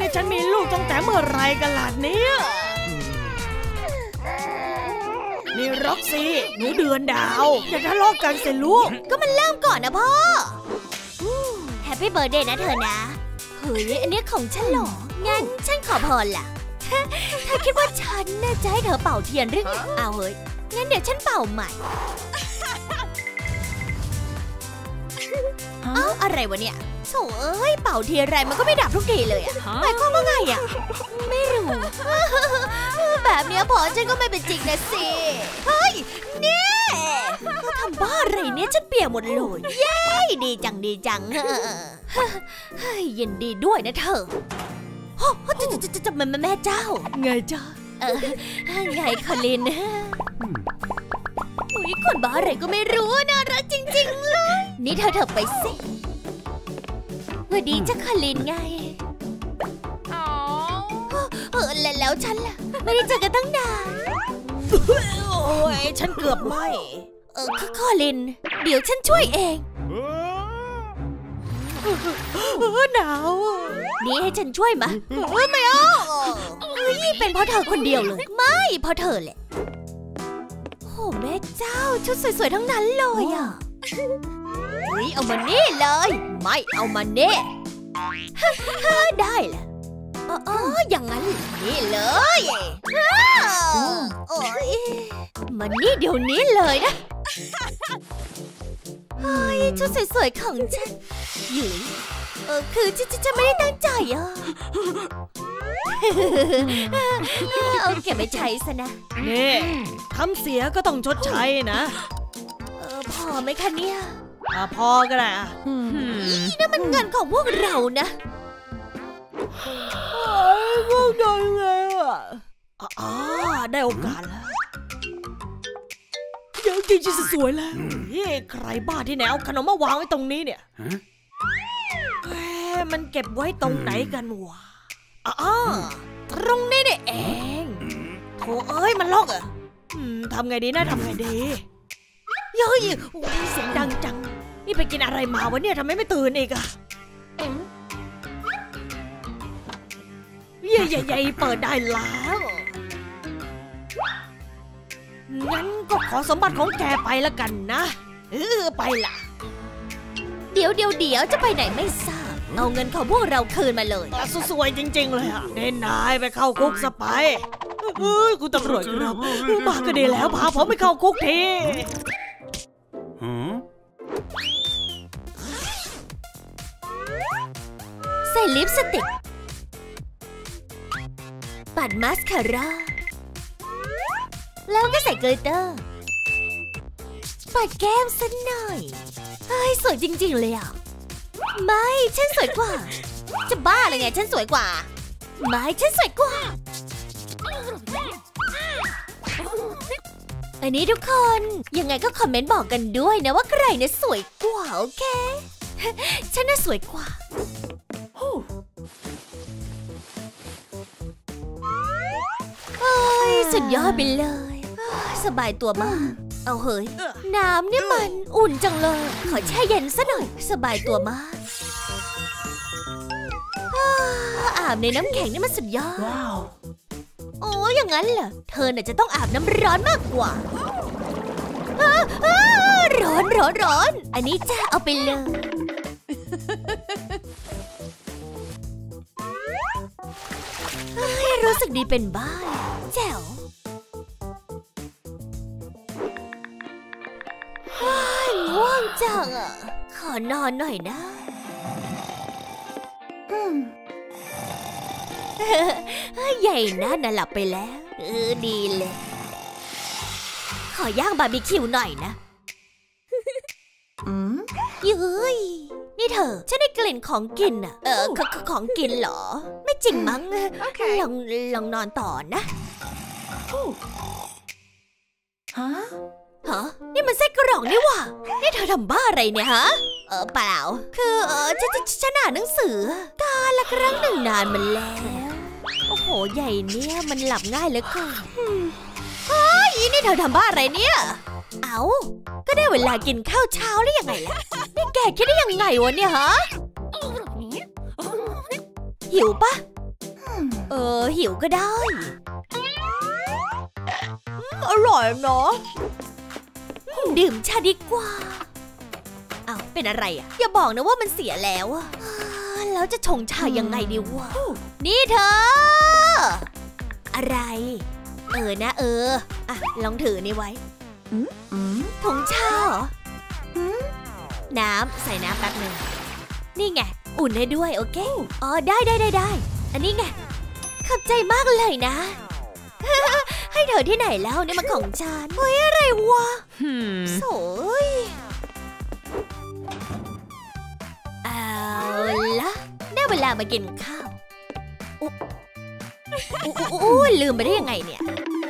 นี่ฉันมีลูกตั้งแต่เมื่อไรกันล่ะเนี่ยนี่ร็อกซี่หนูเดือนดาวอย่าทะเลาะกันสิลูกก็มันเริ่มก่อนนะพ่อแฮปปี้เบิร์ธเดย์นะเธอนะเฮ้ยอันนี้ของฉันหรองั้นฉันขอพรล่ะเธอคิดว่าฉันน่าจะให้เธอเป่าเทียนหรือไงเอาเฮ้ยงั้นเดี๋ยวฉันเป่าใหม่เอ้าอะไรวะเนี่ยโถ่เอ้ยเป่าเทียนอะไรมันก็ไม่ดับทุกทีเลยอะหมายความว่าไงอะไม่รู้แบบนี้พอฉันก็ไม่เป็นจริงนะสิเฮ้ยเนี่ยก็ทำบ้าอะไรเนี่ยฉันเปียกหมดเลยเย้ดีจังเฮ้ยยินดีด้วยนะเธอจะแม่เจ้าไงจ้าไงคอลินอุ๊ยคนบ้าอะไรก็ไม่รู้น่ารักจริงๆเลยนี่เธอไปสิสวัสดีจ้าคอลินไงแล้วฉันล่ะไม่ได้เจอกันตั้งนานโอ้ยฉันเกือบไหมคอลินเดี๋ยวฉันช่วยเองหนาวนี่ให้ฉันช่วยมะไม่เอาเป็นเพราะเธอคนเดียวเลยไม่เพราะเธอแหละโอ้แม่เจ้าชุดสวยๆทั้งนั้นเลยอ่ะเอามานี่เลยไม่เอามาเน่ได้แหละอย่างนั้นนี่เลยมานี่เดี๋ยวนี้เลยนะชุดสวยๆของฉันอยู่คือฉันไม่ได้ตั้งใจอ่ะเอาเก็บไปใช้ซะนะนี่ทำเสียก็ต้องชดใช้นะพอไหมคะเนี่ยพอก็ได้นี่มันเงินของพวกเรานะพวกโดนไงได้โอกาสแล้วเดี๋ยวกินจะสวยแล้วใครบ้าที่ไหนเอาขนมมาวางไว้ตรงนี้เนี่ยมันเก็บไว้ตรงไหนกันวะตรงนี้เนี่ยเองโถ่เอ้ยมันล็อกทำไงดีนะทำไงดีเฮ้ยเสียงดังจังนี่ไปกินอะไรมาวะเนี่ยทำไมไม่ตื่นอีกอะใหญ่ๆเปิดได้แล้วงั้นก็ขอสมบัติของแกไปละกันนะไปล่ะเดี๋ยวจะไปไหนไม่ทราบเอาเงินของพวกเราคืนมาเลยสวยจริงๆเลยอ่ะเด่นนายไปเข้าคุกซะไปคุณตำรวจครับมาก็ดีแล้วพาผมไปเข้าคุกทีใส่ลิปสติกปัดมาสคาร่าแล้วก็ใส่เกลิตเตอร์ปัดแก้มสักหน่อยสวยจริงๆเลยอ่ะไม่ฉันสวยกว่าจะบ้าเลยไงฉันสวยกว่าไม่ฉันสวยกว่าอันนี้ทุกคนยังไงก็คอมเมนต์บอกกันด้วยนะว่าใครเนี่ยสวยกว่าโอเคฉันน่ะสวยกว่าสุดยอดไปเลยสบายตัวมากเอาเฮ้ยน้ำเนี่ยมันอุ่นจังเลยขอแช่เย็นซะหน่อยสบายตัวมากอาบในน้ำแข็งนี่มันสุดยอดโอ้อย่างนั้นเหรอเธอน่ะจะต้องอาบน้ำร้อนมากกว่าร้อนอันนี้จ้าเอาไปเลยรู้สึกดีเป็นบ้าแจ๋วง่วงจังอ่ะขอนอนหน่อยนะใหญ่นะน่ะหลับไปแล้วดีเลยขอย่างบาร์บีคิวหน่อยนะยืยนี่เธอฉันได้กลิ่นของกินอ่ะของกินเหรอไม่จริงมั้งลองนอนต่อนะฮะนี่มันไส้กรอกนี่หว่านี่เธอทำบ้าอะไรเนี่ยฮะเปล่าคือฉันอ่านหนังสือกาลครั้งหนึ่งนานมาแล้วโอ้โหใหญ่เนี่ยมันหลับง่ายเหลือเกินนี่เธอทำบ้าอะไรเนี่ยก็ได้เวลากินข้าวเช้าแล้วยังไงล่ะนี่ แกคิดได้ยังไงวะเนี่ยฮะหิวปะหิวก็ได้อร่อยเนาะดื่มชาดีกว่าอ้าวเป็นอะไรอ่ะอย่าบอกนะว่ามันเสียแล้วอ่ะแล้วจะชงชายังไงดีวะนี่เธออะไรนะอ่ะลองถือนี่ไว้ผงชาเหรอน้ำใส่น้ำแป๊บนึงนี่ไงอุ่นให้ด้วยโอเคอ๋อได้อันนี้ไงขอบใจมากเลยนะ ให้เธอที่ไหนแล้วนี่มันของฉันเฮ้ยอะไรวะโถ่เอาละได้เวลามากินข้าวลืมไปได้ยังไงเนี่ย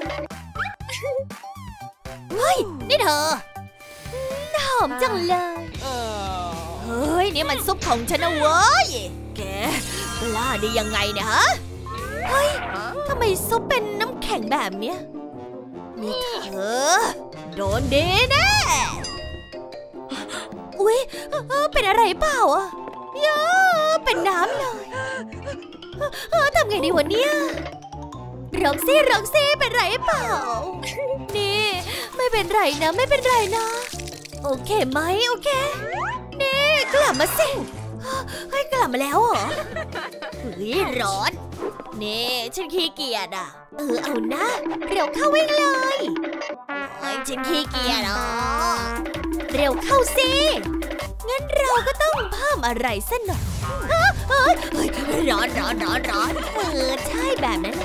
เฮ้ยนี่เธอหอมจังเลยเฮ้ยนี่มันซุปของฉันนะเว้ยแกกล้าได้ยังไงเนี่ยฮะเฮ้ยทำไมซุปเป็นน้ำแข็งแบบเนี้ยนี่เธอโดนดีแน่อุ๊ยเป็นอะไรเปล่าอ่ะย่าเป็นน้ำเลยทำไงดีวะเนี่ยร็อกซี่เป็นไรเปล่านี่ไม่เป็นไรนะโอเคไหมโอเคนี่กลับมาสิเฮ้ยกลับมาแล้วเหรอเฮ้ยร้อนนี่ฉันขี้เกียจอ่ะเอานะเร็วเข้าวิ่งเลยเฮ้ยฉันขี้เกียจอ่ะเร็วเข้าสิงั้นเราก็ต้องเพิ่มอะไรสักหน่อยเฮ้ยร้อนใช่แบบนั้น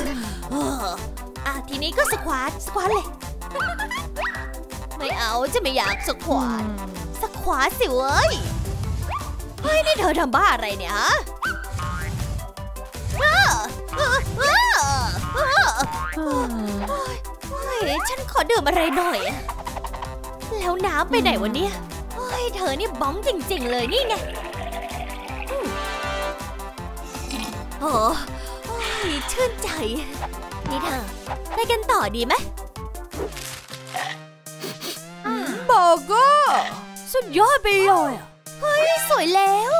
ทีนี้ก็สควอตเลยไม่เอาจะไม่อยากสควอตสิเว้ยเฮ้ยนี่เธอทำบ้าอะไรเนี่ยฮะฉันขอดื่มอะไรหน่อยแล้วน้ำไปไหนวะเนี่ยเฮ้ยเธอนี่บ้องจริงๆเลยนี่ไงโอ้ยชื่นใจนี่เธอไปกันต่อดีไหมบอกก็สุดยอดไปเลยเฮ้ยสวยแล้ว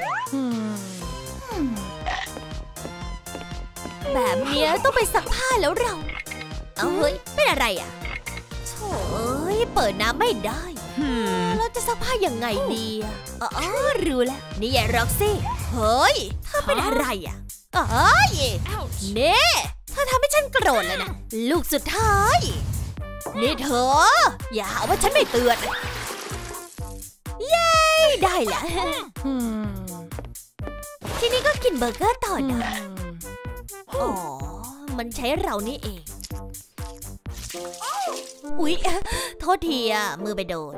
แบบนี้ต้องไปซักผ้าแล้วเราเฮ้ยเป็นอะไรอ่ะโถ่เปิดน้ำไม่ได้แล้วจะซักผ้ายังไงดีรู้แล้วนี่ยายร็อกซี่เฮ้ยเธอเป็นอะไรอ่ะเน่เธอทำให้ฉันโกรธแล้วนะลูกสุดท้ายนี่เธออย่าหาว่าฉันไม่เตือนเย้ได้แล้วทีนี้ก็กินเบอร์เกอร์ต่อนะมันใช้เรานี่เองอุ๊ยโทษทีมือไปโดน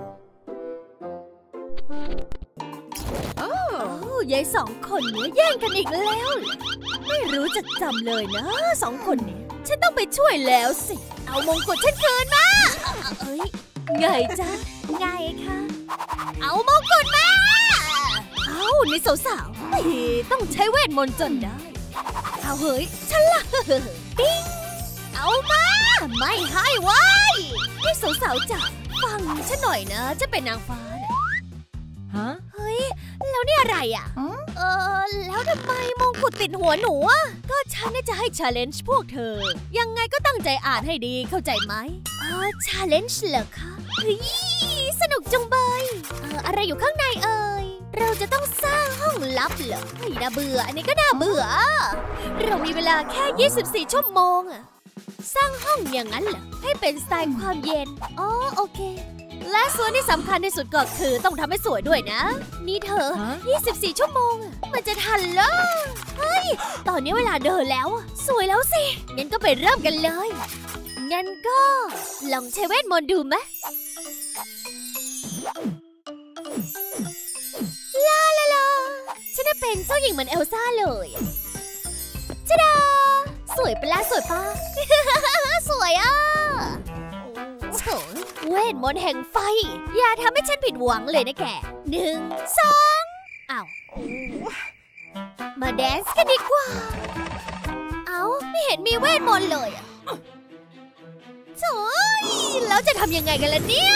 ยายสองคนนี้แย่งกันอีกแล้วไม่รู้จักจำเลยนะสองคนนี้ฉันต้องไปช่วยแล้วสิเอามงกุฎฉันคืนมาไงจ๊ะไงคะเอามงกุฎมานี่สาวๆต้องใช้เวทมนต์จนได้เอาเฮ้ยฉันละปิ้งเอามาไม่ให้ไว้นี่สาวๆจ๋าฟังฉันหน่อยนะจะเป็นนางฟ้าฮะเฮ้ยแล้วนี่อะไรอ่ะแล้วทำไมมงกุฎติดหัวหนูอ่ะก็ฉันจะให้ challenge พวกเธอยังไงก็ตั้งใจอ่านให้ดีเข้าใจไหมchallenge เหรอคะเฮ้ยสนุกจังเบยอะไรอยู่ข้างในเราจะต้องสร้างห้องลับเหรอเฮ้ยน่าเบื่ออันนี้ก็น่าเบื่อเรามีเวลาแค่24ชั่วโมงอะสร้างห้องอย่างนั้นเหรอให้เป็นสไตล์ความเย็นโอเคและส่วนที่สำคัญที่สุดก็คือต้องทำให้สวยด้วยนะนี่เธอ24ชั่วโมงมันจะทันเหรอเฮ้ยตอนนี้เวลาเดินแล้วสวยแล้วสิงั้นก็ไปเริ่มกันเลยงั้นก็ลองใช้เวทมนต์ดูไหมลาฉันได้เป็นเจ้าหญิงเหมือนเอลซ่าเลยจ๊ะดาสวยปะล่ะสวยปะ สวยโถเวทมนต์แห่งไฟอย่าทำให้ฉันผิดหวังเลยนะแก1 2อ้าวมาแดนซ์กันดีกว่าไม่เห็นมีเวทมนต์เลยโถ่แล้วจะทำยังไงกันล่ะเนี่ย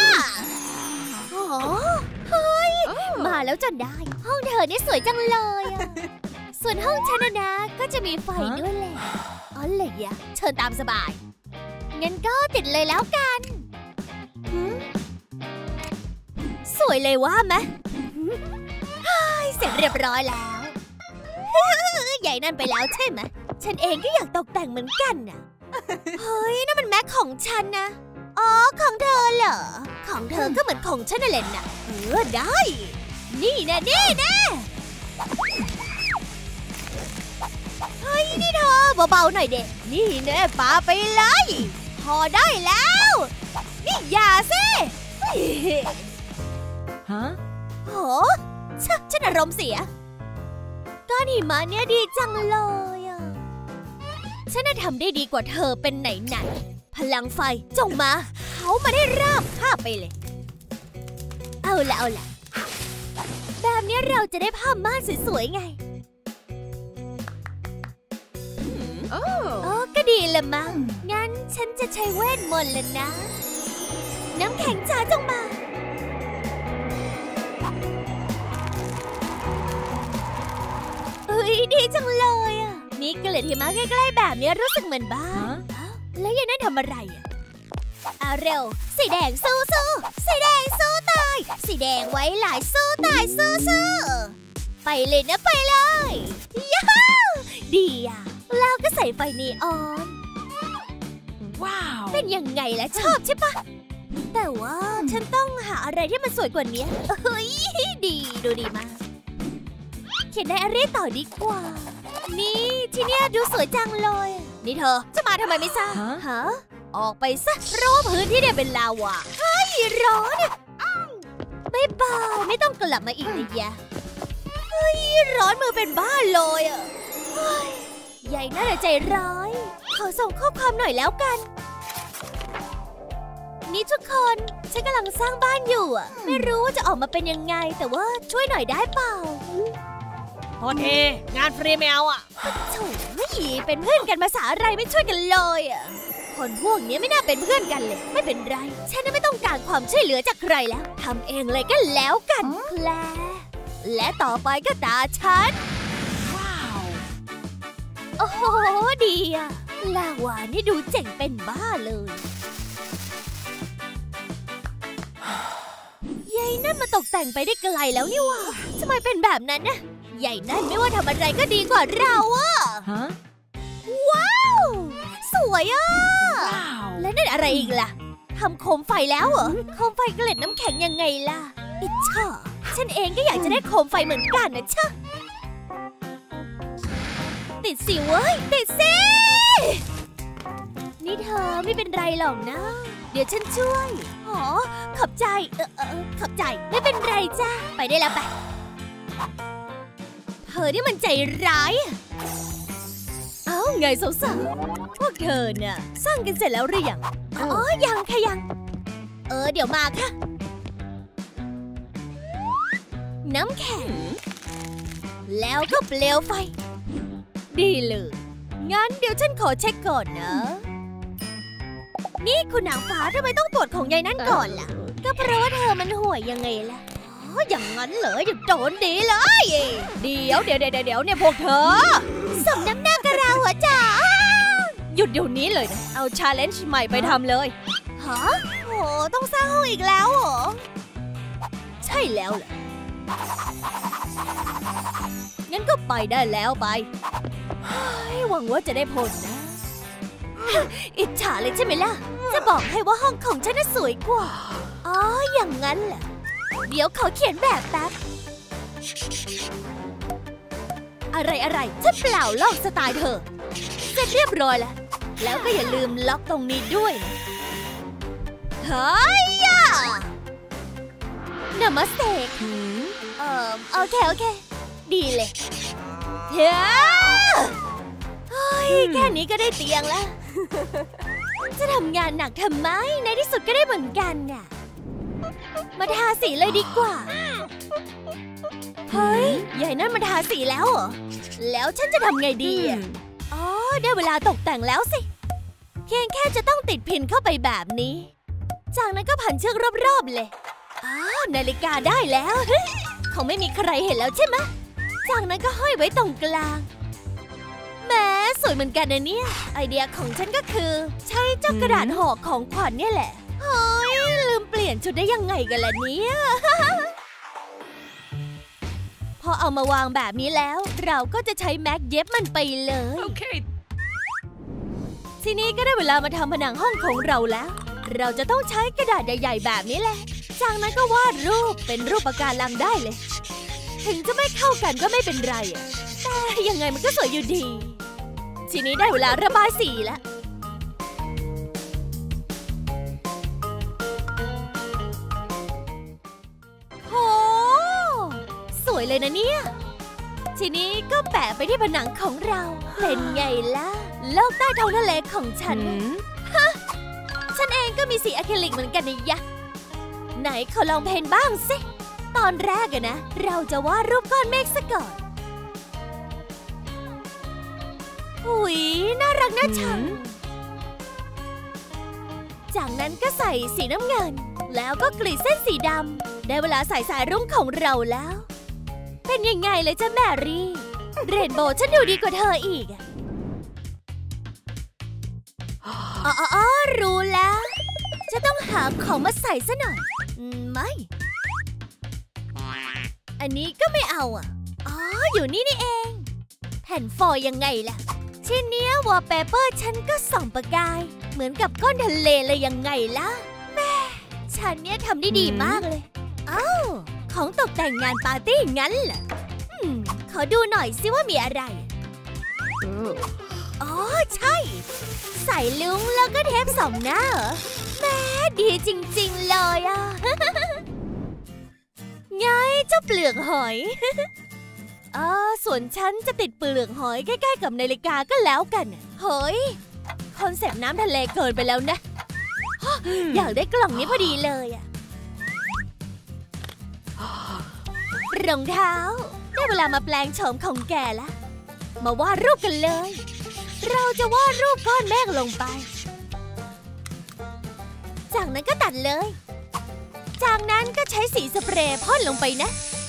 เฮ้ยมาแล้วจนได้ห้องเธอนี่สวยจังเลยสวยวนห้องฉันนะก็จะมีไฟด้วยแหละอ๋อเลยอะเชิญตามสบายงั้นก็ติดเลยแล้วกันสวยเลยว่าไหมเสร็จเรียบร้อยแล้วใหญ่นั่นไปแล้วใช่ไหมฉันเองก็อยากตกแต่งเหมือนกันน่ะเฮ้ยนั่นมันแม็กของฉันนะอ๋อของเธอเหรอของเธอก็เหมือนของฉันนั่นแหละนะได้นี่แน่เฮ้ยนี่เธอเบาๆหน่อยเด็กนี่แน่ปาไปเลยพอได้แล้วนี่อย่าสิฮะโหฉันอารมณ์เสียก้อนหิมะเนี่ยดีจังเลยอ่ะฉันน่ะทำได้ดีกว่าเธอเป็นไหนพลังไฟจงมาเขามาได้ราบคาบไปเลยเอาละแบบนี้เราจะได้ผ้าม่านสวยๆไงก็ดีละมั้งงั้นฉันจะใช้เวทมนต์แล้วนะน้ำแข็งจ๋าจงมาดีจังเลยอ่ะนี่เกล็ดหิมะใกล้ๆแบบนี้รู้สึกเหมือนบ้านแล้วยังนั่นทำอะไรอ่ะเร็วสีแดงสู้สีแดงสู้ตายสีแดงไว้หลายสู้ตายสู้ไปเลยนะไปเลยย้าวดีอ่ะแล้วก็ใส่ไฟนีออนว้าวเป็นยังไงล่ะชอบใช่ปะแต่ว่าฉันต้องหาอะไรที่มันสวยกว่านี้เฮ้ยดูดีมากเขียนไดอารี่ต่อดีกว่านี่ที่เนี่ยดูสวยจังเลยนี่เธอจะมาทำไมไม่ทราบฮะออกไปซะเพราะว่าพื้นที่เนี่ยเป็นลาวาเฮ้ยร้อนไม่ต้องกลับมาอีกเลยยะเฮ้ยร้อนมือเป็นบ้าเลยอ่ะใหญ่น่าใจร้ายขอส่งข้อความหน่อยแล้วกันนี่ทุกคนฉันกำลังสร้างบ้านอยู่อ่ะไม่รู้ว่าจะออกมาเป็นยังไงแต่ว่าช่วยหน่อยได้เปล่าโอเคงานฟรีไม่เอาอ่ะโถ่เป็นเพื่อนกันภาษาอะไรไม่ช่วยกันเลยอ่ะคนพวกนี้ไม่น่าเป็นเพื่อนกันเลยไม่เป็นไรฉันไม่ต้องการความช่วยเหลือจากใครแล้วทำเองเลยก็แล้วกันแคลและต่อไปก็ตาฉันว้าวโอ้โหดีอ่ะลาวานี่ดูเจ๋งเป็นบ้าเลยยายนั่นมาตกแต่งไปได้ไกลแล้วนี่วะทำไมเป็นแบบนั้นนะใหญ่นั่นไม่ว่าทำอะไรก็ดีกว่าเราอะว้าวสวยอะและนั่นอะไรอีกล่ะทำโคมไฟแล้วเหรอโคมไฟเกล็ดน้ำแข็งยังไงล่ะอิจฉาฉันเองก็อยากจะได้โคมไฟเหมือนกันนะชะติดสิเว้ยติดสินี่เธอไม่เป็นไรหรอกนะเดี๋ยวฉันช่วยอ๋อขอบใจขอบใจไม่เป็นไรจ้าไปได้แล้วไปเธอนี่มันใจร้ายเอ้าไงสาวๆพวกเธอน่ะสร้างกันเสร็จแล้วหรือยังอ๋อยังค่ะยังเดี๋ยวมาค่ะน้ำแข็งแล้วก็เปลวไฟดีเลยงั้นเดี๋ยวฉันขอเช็คก่อนนะนี่คุณนางฟ้าทำไมต้องตรวจของยายนั่นก่อนล่ะก็เพราะว่าเธอมันห่วยยังไงล่ะอย่างนั้นเหรออย่าโดนดีเลยเดี๋ยวเนี่ยพวกเธอสมน้ำหน้ากระราหัวจ๋าหยุดเดี๋ยวนี้เลยนะเอาชาเลนจ์ใหม่ไปทำเลยฮะโหต้องสร้างห้องอีกแล้วเหรอใช่แล้วแหละงั้นก็ไปได้แล้วไปหวังว่าจะได้ผลนะอิจฉาเลยใช่ไหมล่ะจะบอกให้ว่าห้องของฉันน่ะสวยกว่าอ๋ออย่างนั้นแหละเดี๋ยวขอเขียนแบบแป๊บอะไรฉันเปล่าลอกสไตล์เธอเสร็จเรียบร้อยแล้วก็อย่าลืมล็อกตรงนี้ด้วยนะเฮ้ยนามัสเตโอเคดีเลยเฮ้ยแค่นี้ก็ได้เตียงแล้วจะทำงานหนักทำไมในที่สุดก็ได้เหมือนกันน่ะมาทาสีเลยดีกว่าเฮ้ยใหญ่นั่นมาทาสีแล้วเหรอแล้วฉันจะทำไงดีอ๋อได้เวลาตกแต่งแล้วสิเพียงแค่จะต้องติดพินเข้าไปแบบนี้จากนั้นก็พันเชือกรอบๆเลยนาฬิกาได้แล้วคงไม่มีใครเห็นแล้วใช่ไหมจากนั้นก็ห้อยไว้ตรงกลางแหมสวยเหมือนกันนะเนี่ยไอเดียของฉันก็คือใช้เจ้ากระดาษห่อของขวัญเนี่ยแหละเฮ้ยลืมเปลี่ยนชุดได้ยังไงกันล่ะเนี่ย พอเอามาวางแบบนี้แล้วเราก็จะใช้แม็กเย็บมันไปเลย Okay. ทีนี้ก็ได้เวลามาทำผนังห้องของเราแล้วเราจะต้องใช้กระดาษใหญ่ๆแบบนี้แหละจากนั้นก็วาดรูปเป็นรูปปะการังได้เลยถึงจะไม่เข้ากันก็ไม่เป็นไรอะแต่ยังไงมันก็สวยอยู่ดีทีนี้ได้เวลาระบายสีแล้วโหสวยเลยนะเนี่ยทีนี้ก็แปะไปที่ผนังของเราเป็นไงล่ะโลกใต้ท้องทะเลของฉันฮะฉันเองก็มีสีอะคริลิกเหมือนกันนะยะไหนขอลองเพนบ้างสิตอนแรกอะนะเราจะวาดรูปก้อนเมฆซะก่อนหุยน่ารักน่าชังจากนั้นก็ใส่สีน้ำเงินแล้วก็กรีดเส้นสีดำได้เวลาใส่สายรุ้งของเราแล้วเป็นยังไงเลยจ้ะแมรี่เรนโบว์ฉันดูดีกว่าเธออีกอ๋อรู้แล้วจะต้องหาของมาใส่ซะหน่อยไม่อันนี้ก็ไม่เอาอ๋ออยู่นี่เองแผ่นฟอยล์ยังไงล่ะชิ้นเนี้ยวอลเปเปอร์ฉันก็ส่องประกายเหมือนกับก้อนทะเลเลยยังไงล่ะแม่ฉันเนี่ยทำได้ดีมากเลยอ้าวของตกแต่งงานปาร์ตี้งั้นเหรอขอดูหน่อยสิว่ามีอะไรอ๋อใช่ใส่ลุงแล้วก็เทปสองหน้าเหรอแม่ดีจริงๆเลยไงเจ้าเปลือกหอยส่วนฉันจะติดเปลือกหอยใกล้ๆกับนาฬิกาก็แล้วกันเฮ้ยคอนเซ็ปต์น้ำทะเลเกินไปแล้วนะอยากได้กล่องนี้พอดีเลยรองเท้าได้เวลามาแปลงโฉมของแกละมาวาดรูปกันเลยเราจะวาดรูปก้อนเมฆลงไปจากนั้นก็ตัดเลยจากนั้นก็ใช้สีสเปรย์พ่นลงไปนะ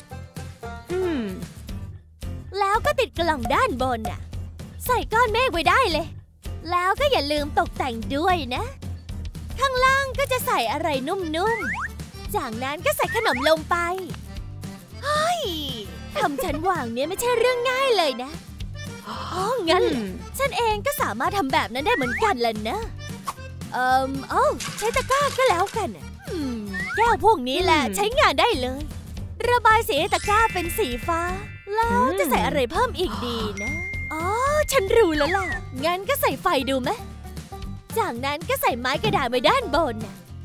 แล้วก็ติดกล่องด้านบนใส่ก้อนเมฆไว้ได้เลยแล้วก็อย่าลืมตกแต่งด้วยนะข้างล่างก็จะใส่อะไรนุ่มๆจากนั้นก็ใส่ขนมลงไปเฮ้ยทำฉันวางเนี่ยไม่ใช่เรื่องง่ายเลยนะอ๋องั้นฉันเองก็สามารถทำแบบนั้นได้เหมือนกันแหละนะใช้ตะกร้าก็แล้วกันแก้วพวกนี้แหละใช้งานได้เลยระบายสีตะกร้าเป็นสีฟ้าแล้วจะใส่อะไรเพิ่มอีกดีนะอ๋อฉันรู้แล้วล่ะงั้นก็ใส่ไฟดูไหมจากนั้นก็ใส่ไม้กระดาษไว้ด้านบน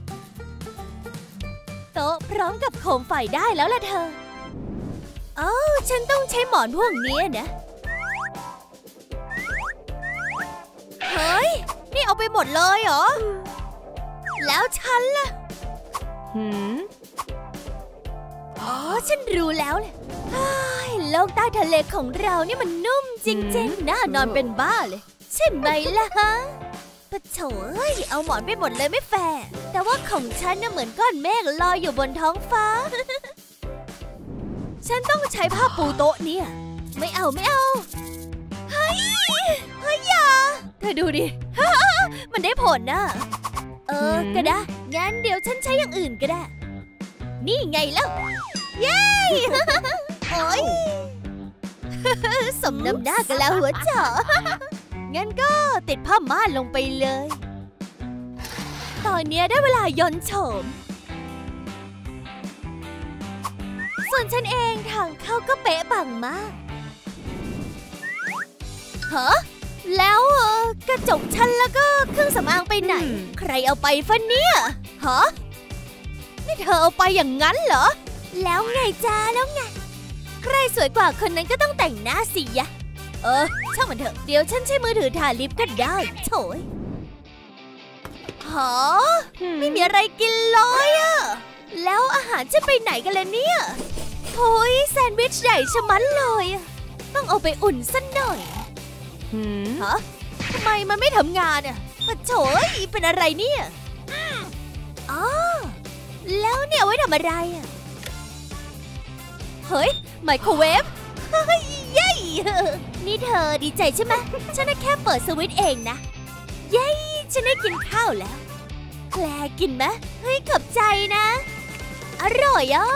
โต๊ะพร้อมกับโคมไฟได้แล้วล่ะเธอฉันต้องใช้หมอนพวกนี้นะเฮ้ยนี่เอาไปหมดเลยเหรอแล้วฉันล่ะอ๋อฉันรู้แล้วแหละโลกใต้ทะเลของเรานี่มันนุ่มจริงๆน่านอนเป็นบ้าเลยใช่ไหมล่ะฮะปะโถเอาหมอนไปหมดเลยไม่แฟร์แต่ว่าของฉันน่ะเหมือนก้อนเมฆลอยอยู่บนท้องฟ้า ฉันต้องใช้ผ้าปูโต๊ะเนี่ยไม่เอาเฮ้ยอย่าเธอดูดิ มันได้ผลนะก็ได้งั้นเดี๋ยวฉันใช้อย่างอื่นก็ได้นี่ไงแล้วเย้ โอ๊ย สมน้ำหน้ากันแล้วหัวเจ๋อ งั้นก็ติดผ้าม่านลงไปเลยตอนนี้ได้เวลาย้อนโฉมส่วนฉันเองทางเข้าก็เป๊ะปังมากฮะแล้วกระจกฉันแล้วก็เครื่องสำอางไปไหนใครเอาไปฟะเนี่ยฮะนี่เธอเอาไปอย่างนั้นเหรอแล้วไงจ้าแล้วไงใครสวยกว่าคนนั้นก็ต้องแต่งหน้าสิยะช่างมันเถอะเดี๋ยวฉันใช้มือถือถ่ายลิปก็ได้โถยฮะไม่มีอะไรกินเลยแล้วอาหารจะไปไหนกันเลยเนี่ยโอ้ยแซนด์วิชใหญ่ชะมัดเลยต้องเอาไปอุ่นสักหน่อยฮะทำไมมันไม่ทำงานปะโถยเป็นอะไรเนี่ยอ๋อแล้วเนี่ยไว้ทำอะไรเฮ้ยไมโครเวฟเย้นี่เธอดีใจใช่ไหมฉันแค่เปิดสวิตช์เองนะเย้ฉันได้กินข้าวแล้วแคลร์กินไหมเฮ้ยขอบใจนะอร่อยอ่ะ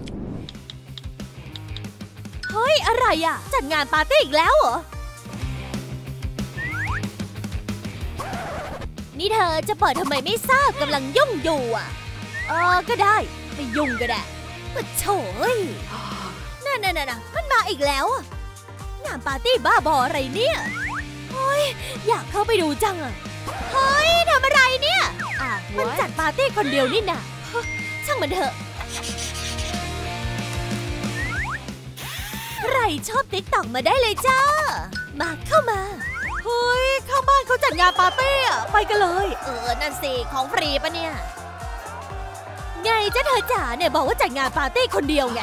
เฮ้ยอะไรอ่ะจัดงานปาร์ตี้อีกแล้วเหรอนี่เธอจะเปิดทำไมไม่ทราบกำลังยุ่งอยู่อ่ะก็ได้ไม่ยุ่งก็ได้ปะโถยน่ะมันมาอีกแล้วอ่ะงานปาร์ตี้บ้าบออะไรเนี่ยเฮ้ยอยากเข้าไปดูจังอ่ะเฮ้ยทำอะไรเนี่ยมันจัดปาร์ตี้คนเดียวนี่นะช่างมันเถอะใครชอบติ๊กต็อกมาได้เลยจ้ามาเข้ามาเฮ้ยข้างบ้านเขาจัดงานปาร์ตี้อ่ะไปกันเลยนั่นสิของฟรีปะเนี่ยไงจ้าเธอจ๋าเนี่ยบอกว่าจัดงานปาร์ตี้คนเดียวไง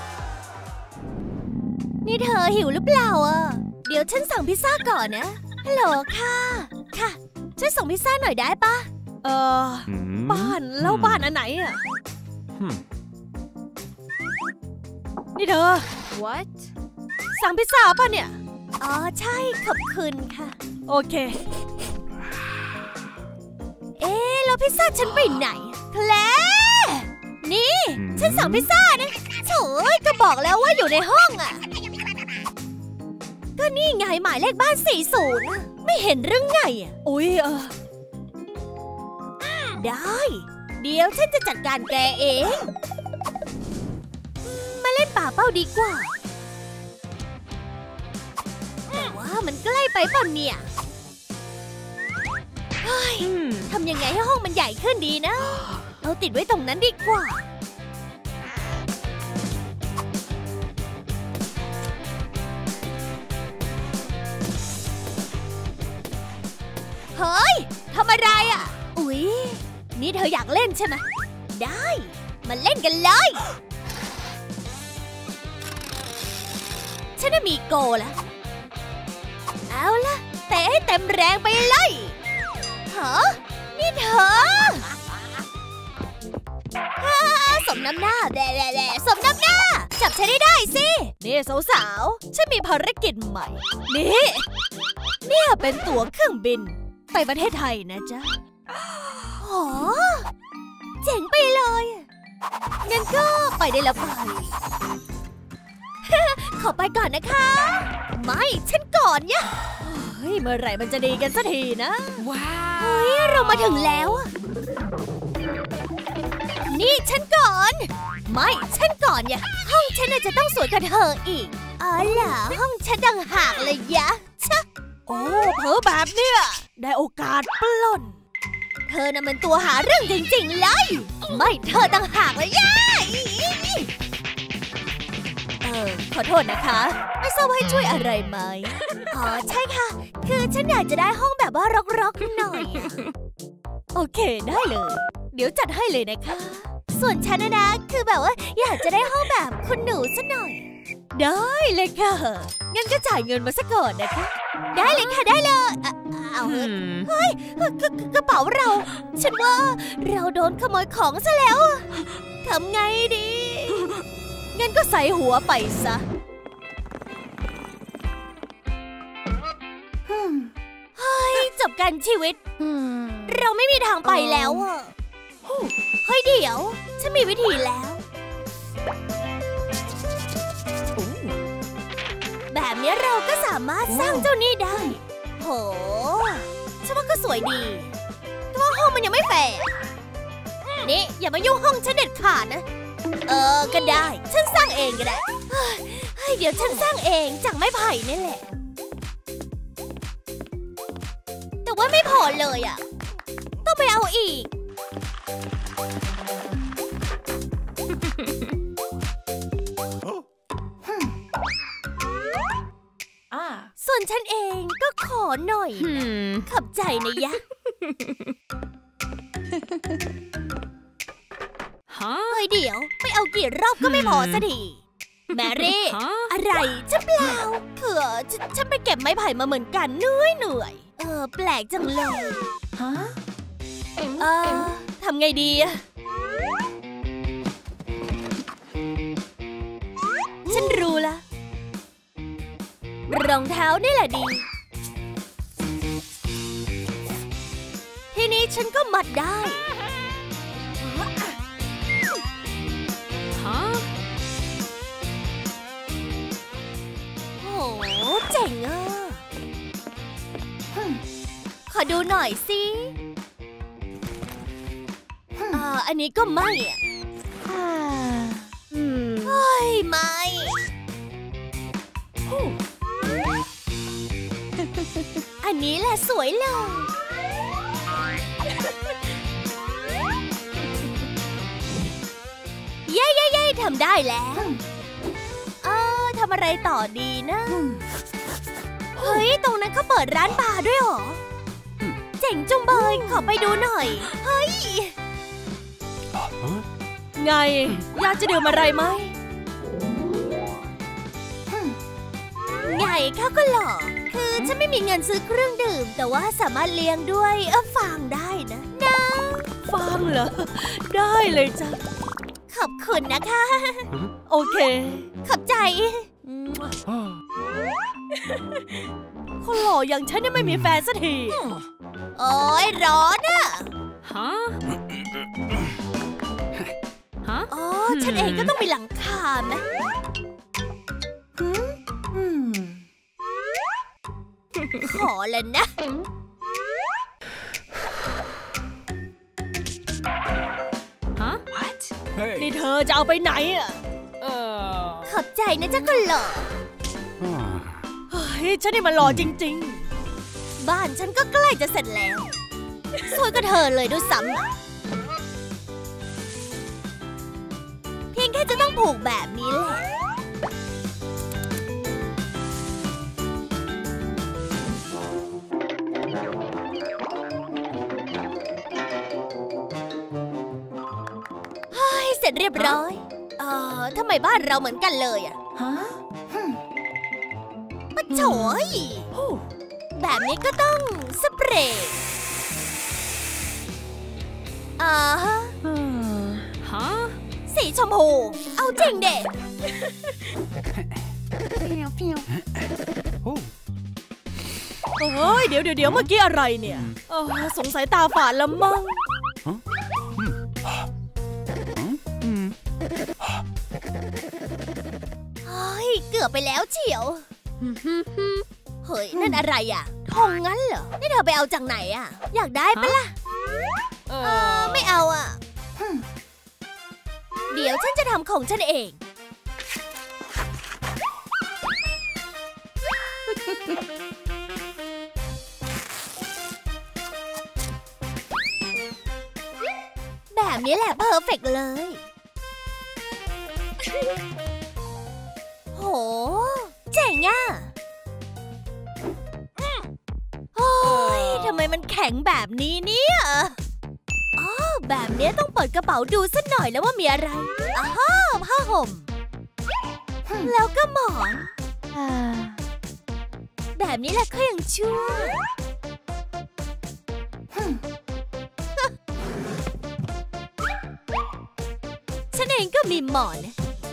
นี่เธอหิวหรือเปล่าอ่ะเดี๋ยวฉันสั่งพิซซ่าก่อนนะฮัลโหลค่ะช่วยส่งพิซซ่าหน่อยได้ปะบ้านแล้วบ้านอันไหนอ่ะนี่เธอ What สั่งพิซซ่าป่ะเนี่ยใช่ขอบคุณค่ะโอเคแล้วพิซซ่าฉันไปไหนแคลร์นี่ฉันสั่งพิซซ่านะโถ่ก็บอกแล้วว่าอยู่ในห้องอ่ะก็นี่ไงหมายเลขบ้าน40ไม่เห็นเรื่องไงอุ๊ยได้เดี๋ยวฉันจะจัดการแกเองมาเล่นป่าเป้าดีกว่าแต่ว่ามันใกล้ไปป่ะเนี่ยทำยังไงให้ห้องมันใหญ่ขึ้นดีนะเอาติดไว้ตรงนั้นดีกว่าเฮ้ยทำอะไรอ่ะอุ๊ยนี่เธออยากเล่นใช่ไหมได้มาเล่นกันเลยฉันมีโกแล้วเอาล่ะเตะให้เต็มแรงไปเลยนี่เธอสมน้ำหน้าแหละสมน้ำหน้าจับฉันได้สินี่สาวๆฉันมีภารกิจใหม่เนี่ยเป็นตั๋วเครื่องบินไปประเทศไทยนะจ๊ะเจ๋งไปเลยงั้นก็ไปได้แล้วไปขอไปก่อนนะคะไม่ฉันก่อนเนี่ยเฮ้ยเมื่อไหร่มันจะดีกันสักทีนะว้าวเฮ้ยเรามาถึงแล้วนี่ฉันก่อนไม่ฉันก่อนเนี่ยห้องฉันจะต้องสวยกว่าเธออีกล่ะห้องฉันดังหากเลยยะโอ้เผลอแบบเนี้ยได้โอกาสปล้นเธอน่ะมันตัวหาเรื่องจริงๆเลยไม่เธอดังหากเลยยะขอโทษนะคะไม่ทราบว่าให้ช่วยอะไรไหมใช่ค่ะคือฉันอยากจะได้ห้องแบบว่ารกๆหน่อยโอเคได้เลยเดี๋ยวจัดให้เลยนะคะส่วนฉันนะคือแบบว่าอยากจะได้ห้องแบบคุณหนูซะหน่อยได้เลยค่ะงั้นก็จ่ายเงินมาซะก่อนนะคะได้เลยค่ะได้เลยเฮ้ยกระเป๋าเราฉันว่าเราโดนขโมยของซะแล้วทำไงดีงั้นก็ใส่หัวไปซะเฮ้ยจบกันชีวิตเราไม่มีทางไปแล้วเฮ้ยเดี๋ยวฉันมีวิธีแล้วแบบนี้เราก็สามารถสร้างเจ้านี่ได้โหฉันว่าก็สวยดีแต่ว่าห้องมันยังไม่แฝงนี่อย่ามายุ่งห้องฉันเด็ดขาดนะก็ได้ฉันสร้างเองก็ได้เดี๋ยวฉันสร้างเองจากไม้ไผ่นี่แหละแต่ว่าไม่พอเลยอ่ะต้องไปเอาอีกส่วนฉันเองก็ขอหน่อยนะขอบใจนะยะเฮ้ยเดี๋ยวไม่เอากี่รอบก็ไม่พอสักทีแมรี่อะไรจะเปล่าคือฉันไปเก็บไม้ไผ่มาเหมือนกันเหนื่อยแปลกจังเลยทำไงดีอะฉันรู้ละรองเท้านี่แหละดีทีนี้ฉันก็มัดได้โอ้เจ๋งอ่ะขอดูหน่อยสิอันนี้ก็ไม่อ่ะเฮ้ยไม่อันนี้แหละสวยเลยเย้ทำได้แล้วทำอะไรต่อดีนะเฮ้ยตรงนั้นเขาเปิดร้านบาร์ด้วยเหรอเจ๋งจุงเบยขอไปดูหน่อยเฮ้ยไงอยากจะดื่มอะไรไหมไงเขาก็หล่อคือฉันไม่มีเงินซื้อเครื่องดื่มแต่ว่าสามารถเลี้ยงด้วยฟางได้นะฟางเหรอได้เลยจ้ะขอบคุณนะคะโอเคขอบใจคนหล่ออย่างฉันยังไม่มีแฟนสักทีโอ้ยร้อนอะอ๋อฉันเองก็ต้องมีหลังคาไหมขอเลยนะนี่เธอจะเอาไปไหนอ่ะขอบใจนะจ๊ะคนหล่อเฮ้ยฉันนี่มันหล่อจริงๆบ้านฉันก็ใกล้จะเสร็จแล้วสวยก็เธอเลยด้วยซ้ำเพียงแค่จะต้องผูกแบบนี้แหละเสร็จเรียบร้อยทำไมบ้านเราเหมือนกันเลยอ่ะปะโฉยแบบนี้ก็ต้องสเปรย์สีชมพูเอาจริงเด็กเฮ้ยเดี๋ยวเมื่อกี้อะไรเนี่ยสงสัยตาฝาดละมั้งเกือบไปแล้วเฉียวเฮ้ยนั่นอะไรอ่ะทองงั้นเหรอนี่เธอไปเอาจากไหนอ่ะอยากได้ปะล่ะไม่เอาอ่ะเดี๋ยวฉันจะทำของฉันเองแบบนี้แหละเพอร์เฟกต์เลยโหเจ๋งอ่ะโอ้ยทำไมมันแข็งแบบนี้เนี่ยแบบนี้ต้องเปิดกระเป๋าดูสักหน่อยแล้วว่ามีอะไรผ้าห่มแล้วก็หมอนแบบนี้แหละก็ยังชั่วฉันเองก็มีหมอน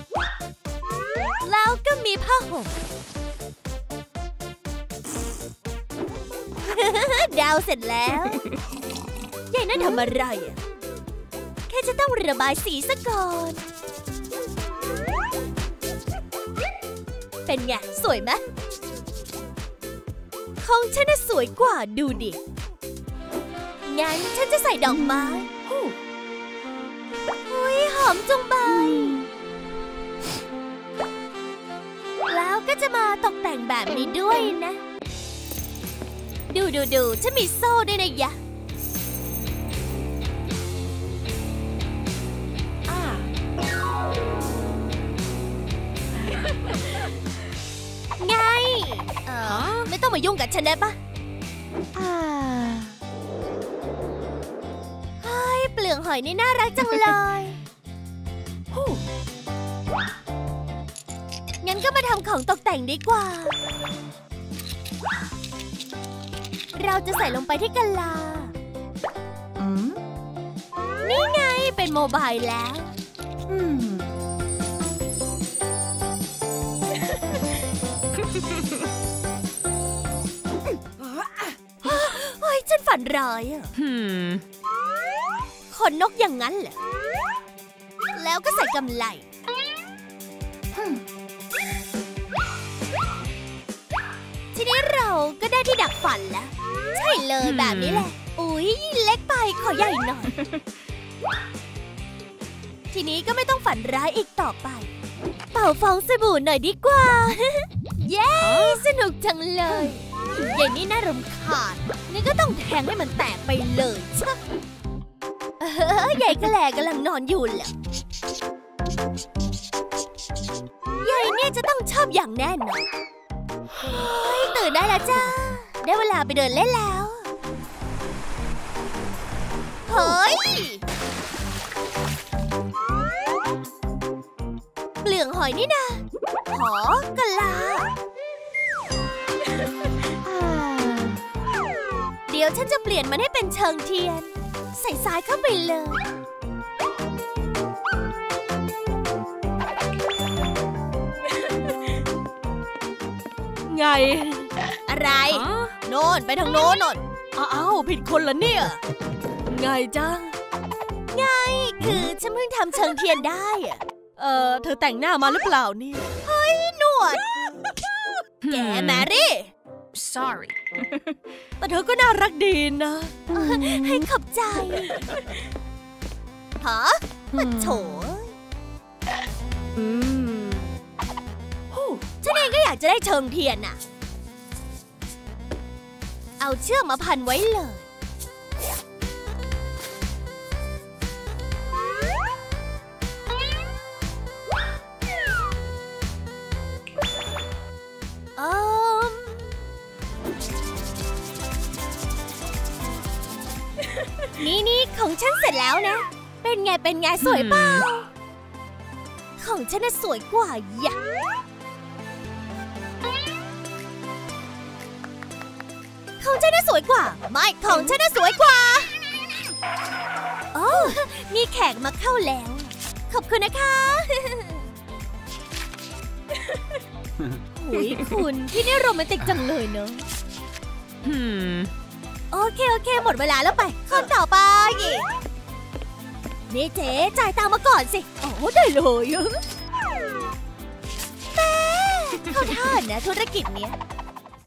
แล้วก็มีผ้าห่มดาวเสร็จแล้วยายนั่นทำอะไรอ่ะแค่จะต้องระบายสีซะก่อนเป็นไงสวยไหมของฉันน่ะสวยกว่าดูดิงั้นฉันจะใส่ดอกไม้อุ้ยหอมจุงใบแล้วก็จะมาตกแต่งแบบนี้ด้วยนะดูฉันมีโซ่ด้วยนะยะไงไม่ต้องมายุ่งกับฉันได้ปะเฮ้ยเปลือกหอยนี่น่ารักจังเลยงั้นก็มาทำของตกแต่งดีกว่าเราจะใส่ลงไปที่กะลานี่ไงเป็นโมบายแล้วนฝันร้ายอะขนนกอย่างนั้นเหรอแล้วก็ใส่กำไลทีนี้เราก็ได้ที่ดักฝันแล้วใช่เลยแบบนี้แหละอุ๊ยเล็กไปขอใหญ่หน่อยทีนี้ก็ไม่ต้องฝันร้ายอีกต่อไปเป่าฟองสบู่หน่อยดีกว่า เย้สนุกจังเลยเย็นนี้น่ารำคาญงั้นก็ต้องแทงให้มันแตกไปเลยใช่ใหญ่กระแหลกำลังนอนอยู่แหละใหญ่เนี่ยจะต้องชอบอย่างแน่นอนตื่นได้แล้วจ้าได้เวลาไปเดินเล่นแล้วเฮ้ยเปลือกหอยนี่นะหอกะลาเดี๋ยวฉันจะเปลี่ยนมันให้เป็นเชิงเทียนใส่ทรายเข้าไปเลยไงอะไรโน่นไปทางโน้นนนอ้าวผิดคนละเนี่ยไงจ้าไงคือฉันเพิ่งทำเชิงเทียนได้อะเธอแต่งหน้ามาหรือเปล่านี่เฮ้ยหนวดแกแมรี่ sorry แต่เธอก็น่ารักดีนะให้ขอบใจฮะปะโถฉันเองก็อยากจะได้เชิงเทียนน่ะเอาเชือกมาพันไว้เลยนี่ของฉันเสร็จแล้วนะเป็นไงสวยเปล่าของฉันน่ะสวยกว่าอย่าของฉันน่ะสวยกว่าไม่ของฉันน่ะสวยกว่าโอ้มีแขกมาเข้าแล้วขอบคุณนะคะหุยคุณที่นี่โรแมนติกจังเลยเนอะโอเคหมดเวลาแล้วไปคนต่อไปนี่เจ๊จ่ายตังค์มาก่อนสิอ๋อได้เลยเต้เข้าท่านะธุรกิจเนี้ย